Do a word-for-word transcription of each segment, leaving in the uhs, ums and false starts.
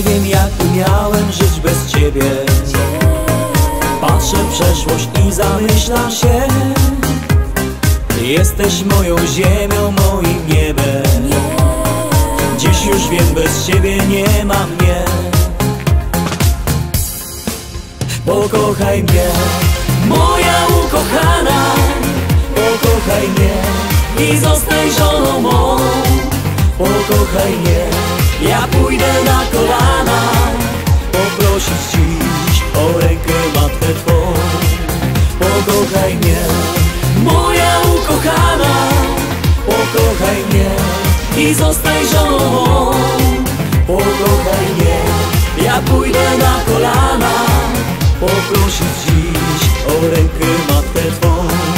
Nie wiem, jak miałem żyć bez ciebie. Patrzę w przeszłość i zamyślam się. Jesteś moją ziemią, moim niebem. Dziś już wiem, bez ciebie nie ma mnie. Pokochaj mnie, moja ukochana. Pokochaj mnie i zostań żoną mą. Pokochaj mnie, ja pójdę na kolana, poprosić dziś o rękę matkę twą. Pokochaj mnie, moja ukochana. Pokochaj mnie i zostań żoną mą. Pokochaj mnie, ja pójdę na kolana, poprosić dziś o rękę matkę twą.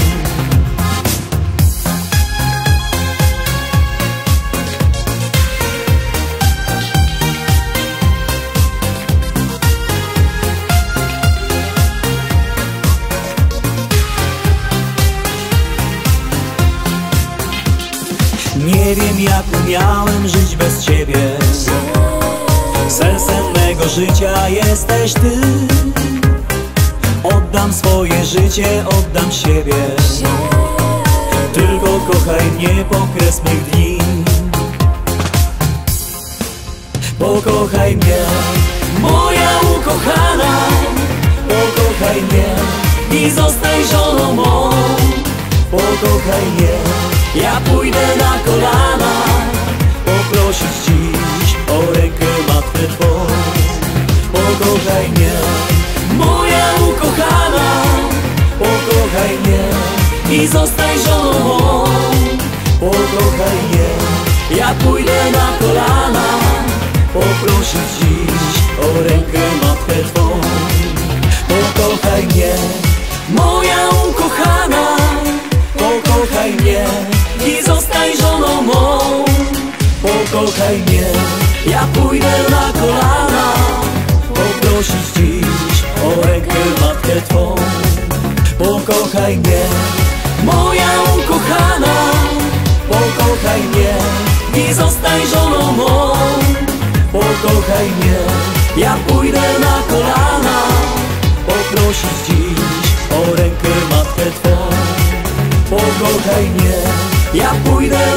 Nie wiem, jak miałem żyć bez ciebie. Sensem mego życia jesteś ty. Oddam swoje życie, oddam siebie. Tylko kochaj mnie po kres mych dni. Pokochaj mnie, moja ukochana. Pokochaj mnie i zostań żoną mą. Pokochaj mnie, ja pójdę na kolana, poprosić dziś o rękę matkę twą. Pokochaj mnie, moja ukochana. Pokochaj mnie i zostań żoną mą. Pokochaj mnie, ja pójdę na kolana, poprosić dziś o rękę matkę twą. Pokochaj mnie, moja ukochana. Pokochaj mnie i zostań żoną mą. Pokochaj mnie, ja pójdę na kolana, poprosić dziś o rękę matkę twą. Pokochaj mnie, moja ukochana. Pokochaj mnie i zostań żoną mą. Pokochaj mnie, ja pójdę na kolana, poprosić dziś o rękę matkę twą. Pokochaj mnie, ja pójdę